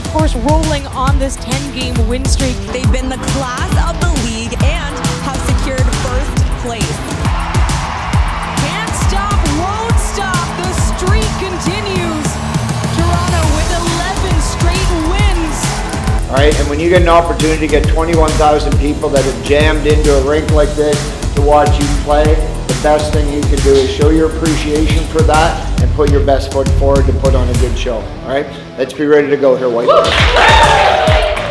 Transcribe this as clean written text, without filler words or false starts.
course, rolling on this 10-game win streak. They've been the class of the league and have secured first place. Can't stop, won't stop. The streak continues. Toronto with 11 straight wins. All right, and when you get an opportunity to get 21,000 people that have jammed into a rink like this to watch you play, the best thing you can do is show your appreciation for that and put your best foot forward to put on a good show. All right, let's be ready to go here, White.